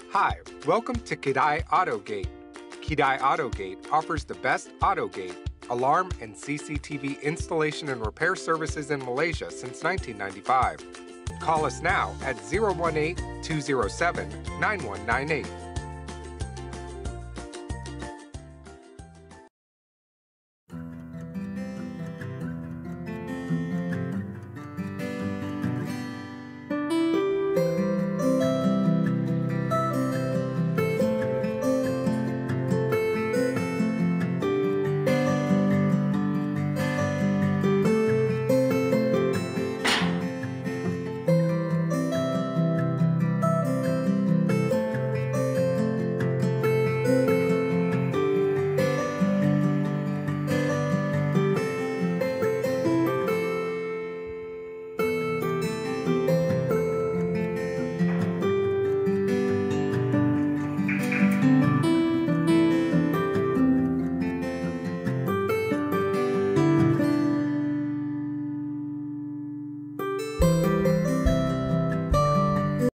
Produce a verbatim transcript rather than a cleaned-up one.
Hi, welcome to Kidai Autogate. Kidai Autogate offers the best Autogate, alarm, and C C T V installation and repair services in Malaysia since nineteen ninety-five. Call us now at zero one eight, two zero seven, nine one nine eight.